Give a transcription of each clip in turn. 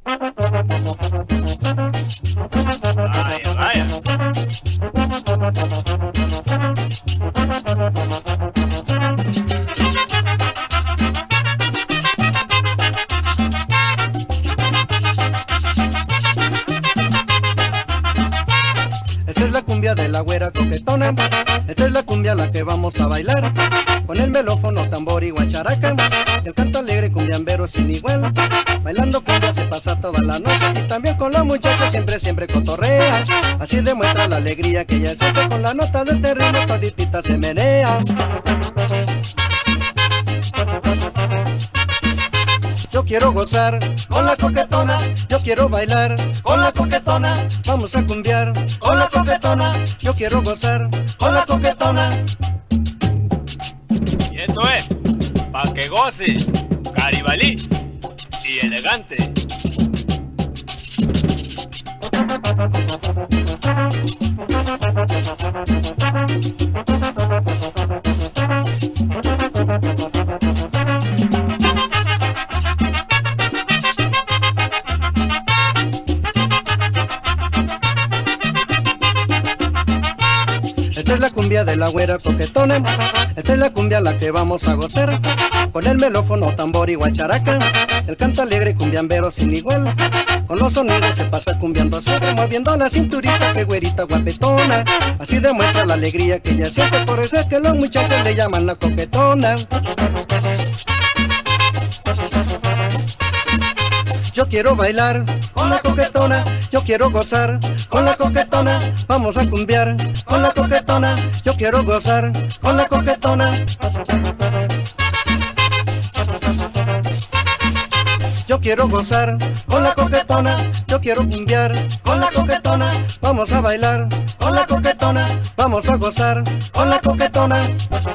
Vaya, vaya. Esta es la cumbia de la güera coquetona, esta es la cumbia la que vamos a bailar, con el melófono, tambor y guacharaca, el canto alegre cumbiambero sin igual. Bailando cumbia se pasa toda la noche y también con los muchachos siempre cotorrea. Así demuestra la alegría que ella siente con la nota de este ritmo, toditita se menea. Yo quiero gozar con la coquetona, yo quiero bailar con la coquetona, vamos a cumbiar con la coquetona, yo quiero gozar con la coquetona. Y esto es, pa' que goce, Caribalí y elegante. Esta es la cumbia de la güera coquetona, esta es la cumbia la que vamos a gozar, con el melófono, tambor y guacharaca, el canto alegre cumbiambero sin igual. Con los sonidos se pasa cumbiando siempre, moviendo la cinturita, que güerita guapetona. Así demuestra la alegría que ella siente, por eso es que los muchachos le llaman la coquetona. Yo quiero bailar con la coquetona, yo quiero gozar con la coquetona, vamos a cumbiar con la coquetona, yo quiero gozar con la coquetona. Yo quiero gozar con la coquetona, yo quiero cumbiar con la coquetona, vamos a bailar con la coquetona, vamos a gozar con la coquetona.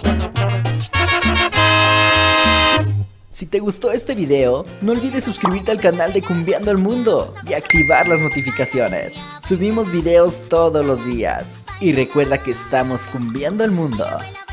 Si te gustó este video, no olvides suscribirte al canal de Cumbiando el Mundo y activar las notificaciones. Subimos videos todos los días. Y recuerda que estamos cumbiando el mundo.